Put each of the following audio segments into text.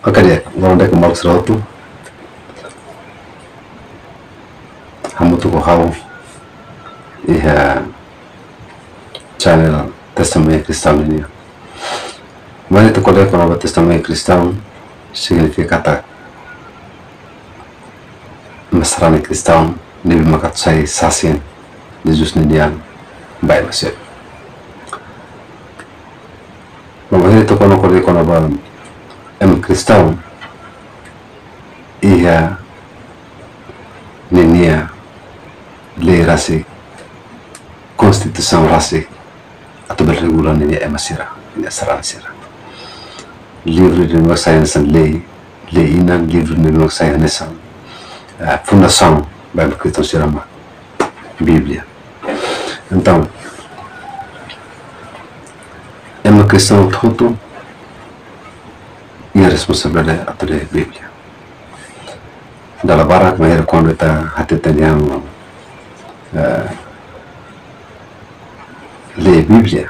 Akadia, ngorong dek mal serautu, hamu tu hau, iha channel Testament Kristau ini. Mari tu kode kono Testament Kristau significa kata mesrani Kristau nebi makat sai sasin Jesus nidian bai masih. Mari tu kono kode kono balam Kristau iha nenia lei rasi konstitusi rasi atau berregulan ini emasira ini asara sira livre de nossa sayansa lei inan livre de nossa sayansa fundação Bíblia cristã sirama Bíblia. Então cristão todo e a responsabilidade atau de Bíblia. Dalam barak mahir quando kita hati tanyang le Bíblia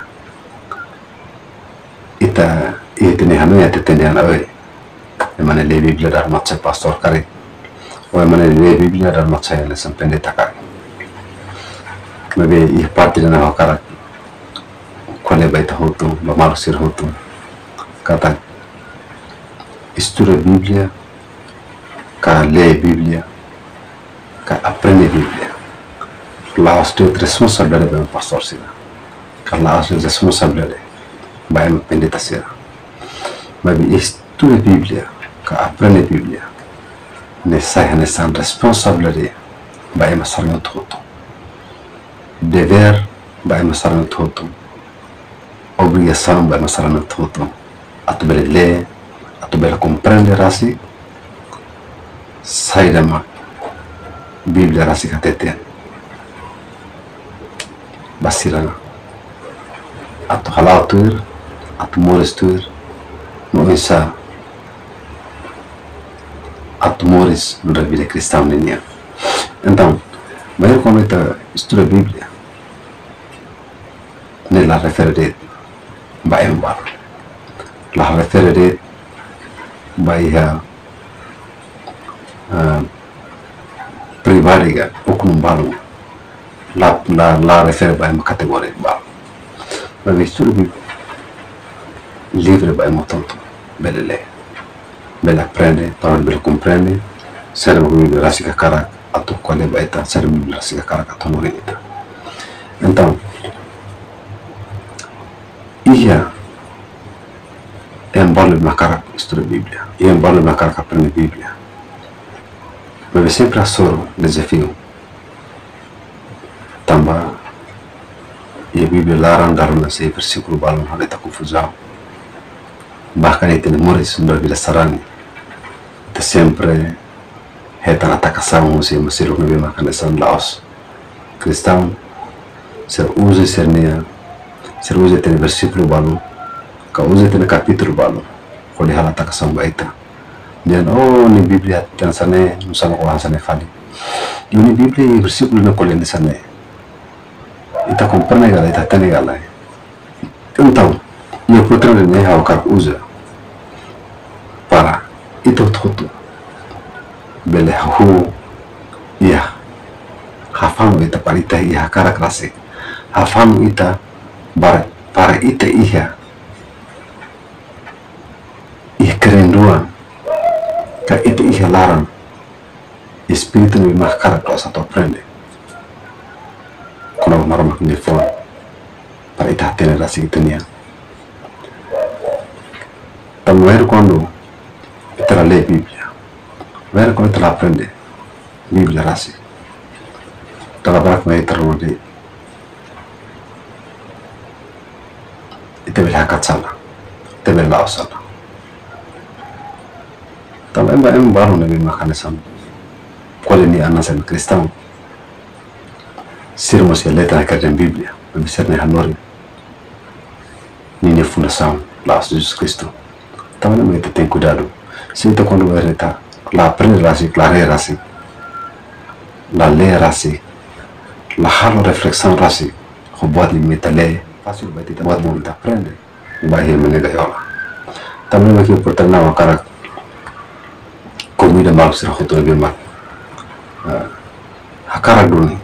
ita ini hanu ya tanyang awe emane le Bíblia dar matcha pastor kari o emane le Bíblia dar matcha yang sampai takari maybe i parte na hakara quale baita hotu bamar sir hotu kata estuda Bíblia, ka lê Bíblia, ka aprende Bíblia. Lá os teus responsabilidade bem pastor sira, ka lá os teus responsabilidade bem pendeta sira. Mas estuda Bíblia, ka aprende Bíblia, nessa responsabilidade bem masar no todo. Dever bem masar no todo. Obrigação bem masar no todo. Atu bere lê atau bela compreender rasi sai dama Bíblia rasi kateten basirana atau halal tuir atau moris tuir no isa atau moris no vida cristã ninya. Então maior quando kita estuda Bíblia nela refere baem bar la refere Bahia pribadi kan hukum baru la refere by kategori baru tapi sudah livre by motonto belele bela aprende para bela comprende serve come rasi kakara atau quale baita serve rasi kakara katonori ita. Então ia embalo na cara estuda Bíblia e embalo na cara aprende Bíblia mas sempre a soro desafio tamba e a Bíblia larang dalam nasi versículo balon hal itu confusão bahkan itu memoris sudah bila sarani itu sempre heta atakação se masih nabi makan desan laos cristão ser usa sernia ser usa itu versículo balon ka usa tena capítulo balo koli halata ka samba ita dan ni Bíblia tan sane musana ko hansane fali ni Bíblia versículo na koli sane ita comprende gala ita tane gala então eu potrei ne ha ka usa para ito toto bele hu ya hafam ita parita ya kara klase hafam ita para ita iya kerenduan ka itu ia larang espírito no marcar a satu aprende quando mara makin de fora para ita ter a sintonia também quando ita lê Bíblia ver quando ita aprende Bíblia rasi trabalhar com ita onde ita bela katsala ita bela osala também baru nabi makan sam qual ni anasan cristão sermos a letra que tem Bíblia mas ser ne hanori ni fundação lá de Jesus Cristo também me tem cuidado se tu quando vereta la aprende rasi clare rasi la lê rasi la halo reflexão rasi buat limita lê fácil buat muito aprende vai menega yola também aqui por terminar cara vida mal será foto lebih mak hakara duni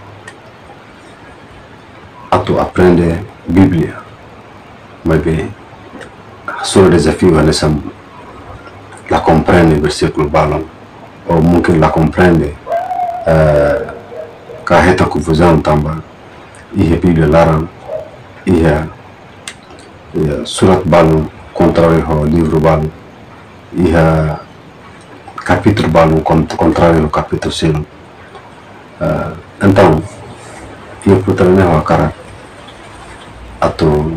atau aprende Biblia maybe solo desafio nessa la comprende versículo balon ou mungkin la comprende kaheta confusão tamba ia Biblia larang ia surat balon contrário ao livro balon ia capítulo balon contrário ao capítulo selo então ia putarane ao cara atau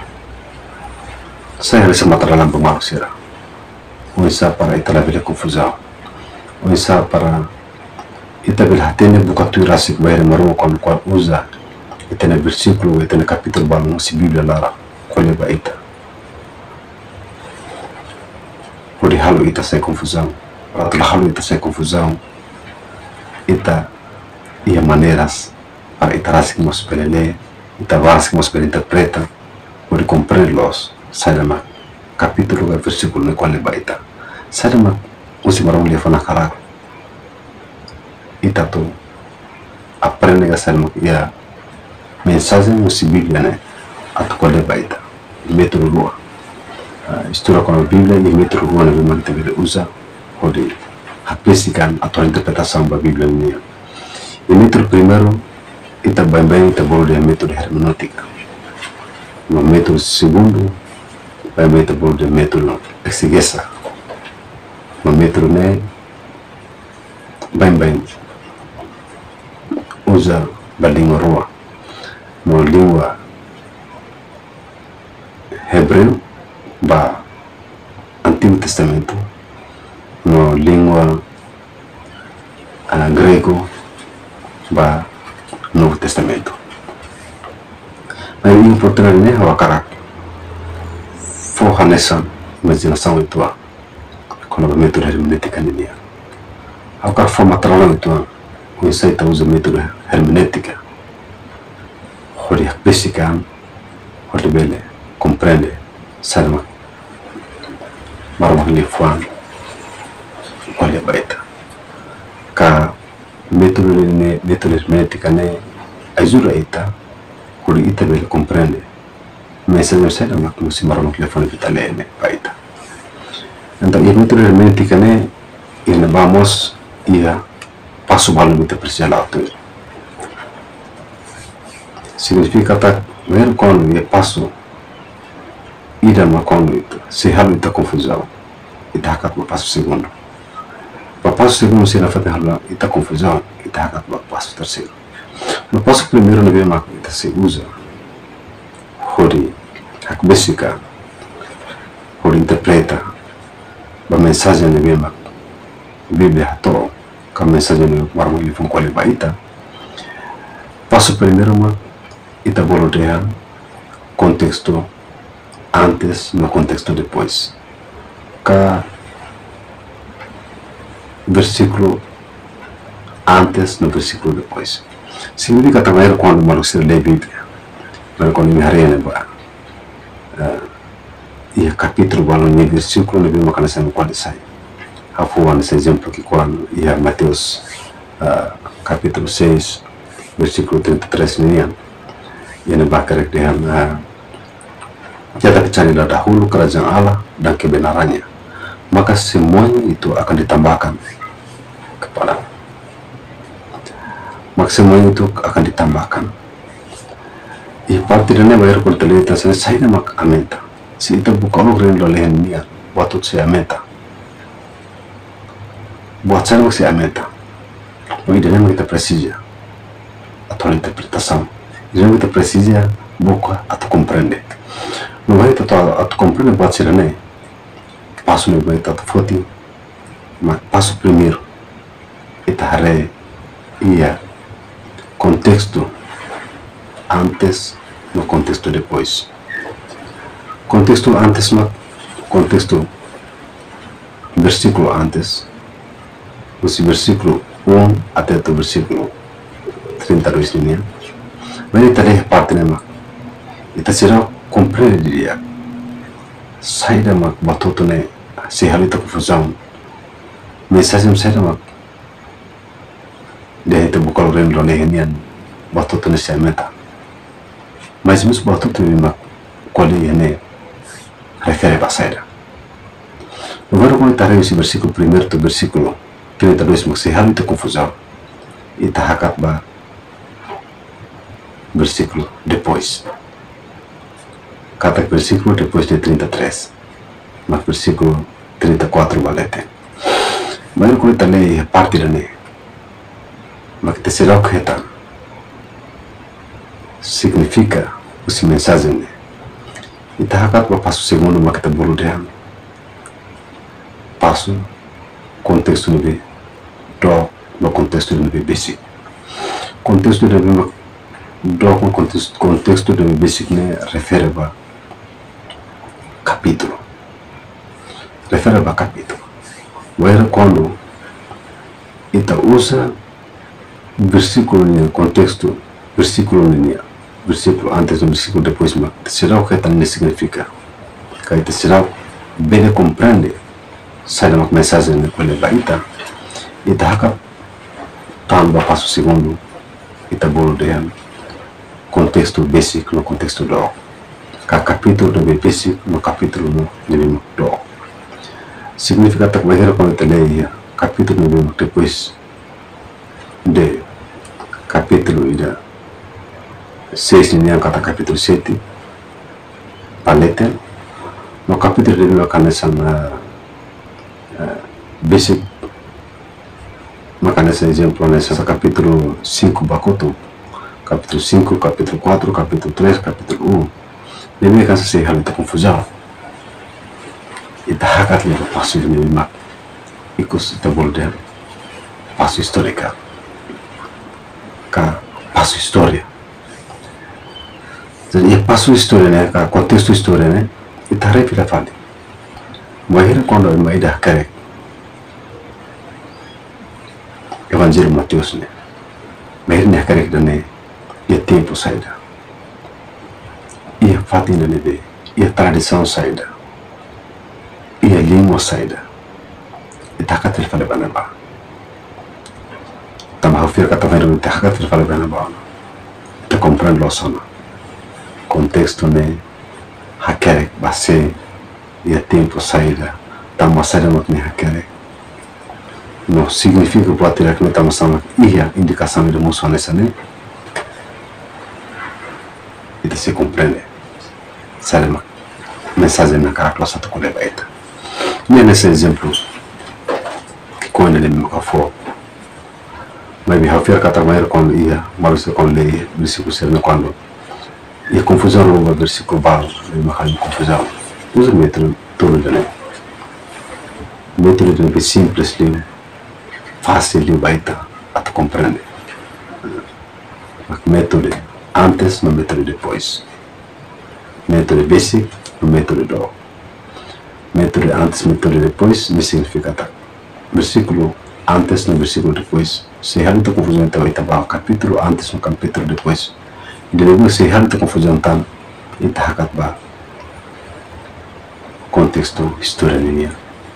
saya harus dalam pemanusiaan Uisa para ita labila confusão Uisa para ita bila hatene buka tuirasik bayar maru kon kual uza ita na versículo ita na capítulo balon si Biblia lara kole ba ita pode halo ita sai confusão atau halo ita sai confusão ita ia maneiras para ita rasik mos pelele ita rasik mos interpreta pode compreendê-los sai da capítulo e versículo no qual leva ita sai da usi marong leva na karak ita tu aprende a ser ia mensagem usi Bíblia né atau qual leva ita método rua história com a Bíblia e método rua na manteve usa pode apesikan atau interpretação da Bíblia nia e método primeiro ita bem ita bolo de método hermenêutica no método segundo vai método de método exegesa no método né bem usa a língua rua no língua hebreu ba Antigo Testamento no língua grego ba Novo Testamento mas é importante né o caráter forra nessa imaginação tua quando o método hermenêutica ninia ao cara forma trabalho tua com isso aí usa método hermenêutica olha basic olha bele compreende sabe marmah lifuan olha baita ka método hermenêutica né ajuda ita olha ita bele compreende mensagem saya mak musi marong telefone vitalene baita então e método hermenêutica né e vamos ia passo balão muito pressionado significa tá ver quando é passo ida ma quando se halo ita confusão ita hakat ma passo segundo pa passo segundo se na fata halo ita confusão ita hakat ma passo terceiro no passo primeiro na bem mak ita se usa hori hak basica hori interpreta ba mensagem na bem mak Bíblia to ka mensagem no marmo li fun quali baita passo primeiro ma ita bolodear contexto antes no contexto depois ka versículo antes no versículo depois significa também quando manusia lê Bíblia mas quando me harene ba e capítulo balon ni versículo ne bima kana sem quando sai afuan esse exemplo que quando e Mateus capítulo 6 versículo 33 nian ia ba karakter kita cari dahulu kerajaan Allah dan kebenarannya maka semuanya itu akan ditambahkan kepada maka semuanya itu akan ditambahkan e partirane bayar por teleta saya mak amenta se ita buka orang lo lehen niat waktu saya amenta buat saya masih amenta bagi dalam kita presija atau interpretação dalam kita presija buka atau comprende não vai atau comprende buat saya ne passo no vai atau foti mas passo primeiro ita hare ia contexto antes no contexto depois contexto antes no contexto versículo antes esse versículo 1 até o versículo 32 ini mas ita leh parte nema ita será compreenderia saída mak batotone se halita confusão mensagem saya mak dia itu bukan orang Indonesia waktu tu nasi meta mas waktu tu mak quali ini refere para sair agora quando está esse versículo primeiro do versículo 32 mak se hal itu confusão e tá hakat ba versículo depois cada versículo depois de 33 mas versículo 34 valete mas quando está lei parte da ne mas que será o que tá significa essa mensagem e tá hakat ba passo segundo mas que tá bolo de passo contexto nível do no contexto do nível basic contexto do nível do contexto do nível basic né refere a capítulo refere a capítulo where quando ita usa versículo no contexto versículo antes do versículo depois mas será o que também significa que ita será bem compreende sai da mensagem né quando vai ita haka tamba passo segundo ita bolo de contexto basic no contexto do capítulo do basic no capítulo no nível do significa que vai quando te leia capítulo no depois de capítulo ida 6 nem kata capítulo 7 paleta no capítulo de no canessa basic makanya esse exemplo nessa capítulo 5 bakoto capítulo 5 capítulo 4 capítulo 3 capítulo 1 deve kan se hal ta confusão e ta hakat le passo de mak ikut ta bolder passo histórica ka passo história jadi passo história né ka contexto história né e ta refira fali mahir quando é maida correct Evangelho Mateus né mahir né correct né e tempo saída e a fatina né e a tradição saída e a língua saída e tá cá ele fala bem ba tá mais ouvir que tá vendo tá cá ele fala bem ba tá compreende lo sono contexto né hakere base e a tempo saída tá mostrando no que hakere não significa que pode ter que não tá mostrando e a indicação de emoção nessa né e se compreende sabe uma mensagem na cara classe tu colhe baita nem nesse exemplo que quando ele me for mas me hafir kata maior quando ia mas quando lei versículo serve quando e confusão no versículo balo me marca confusão usa método todo né método de simples de fácil de baita a tu compreende método antes no método depois método basic no método do método antes método depois me significa tá versículo antes no versículo depois se há muita confusão então itaba capítulo antes no capítulo depois e depois se há muita confusão então itahakat ba contexto história linha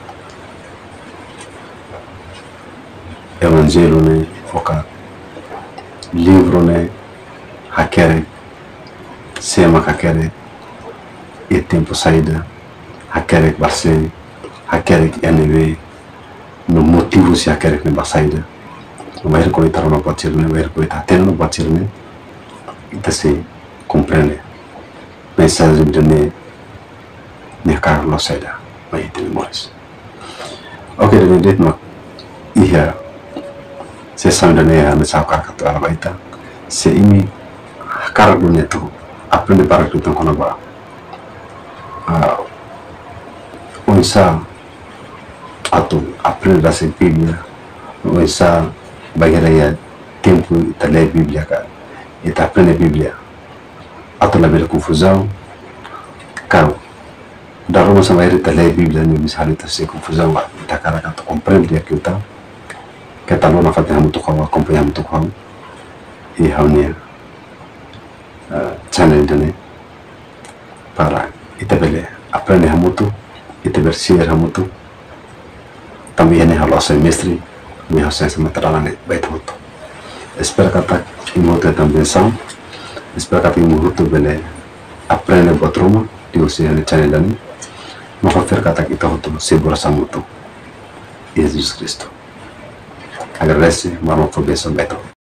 evangelho né foca livro né hakere sema hakere e tempo saída hakere base hakere NV no motivo se hakere ne saída vai reconhecer no batir né vai reconhecer tendo no batir né então se compreende mensagem de ne carlo saída vai ter mais ok de no ia se sabe né a mensagem que ela vai estar se ini cara dunia tu aprende para tu tão quando vai unsa atau aprende da Bíblia unsa bagaimana tempo ita ler Bíblia kan ita aprende Bíblia atau lebih confusão kan dalam masa ita ler Bíblia ni misalnya ita se confusão ita cara kan tu compreende aquilo tá que tá não na fazer muito com acompanhar muito com e haunia channel dane para ita bele aprende muito ita bersier muito también es a los semestres, mi José se meterá en el beto. Espero que está en moto también son, espero que está en moto bele aprende botruma, digo si en el channel dani, no fa fer que está aquí todo, si por esa moto, Jesus Cristo. Agradece, vamos por beso beto.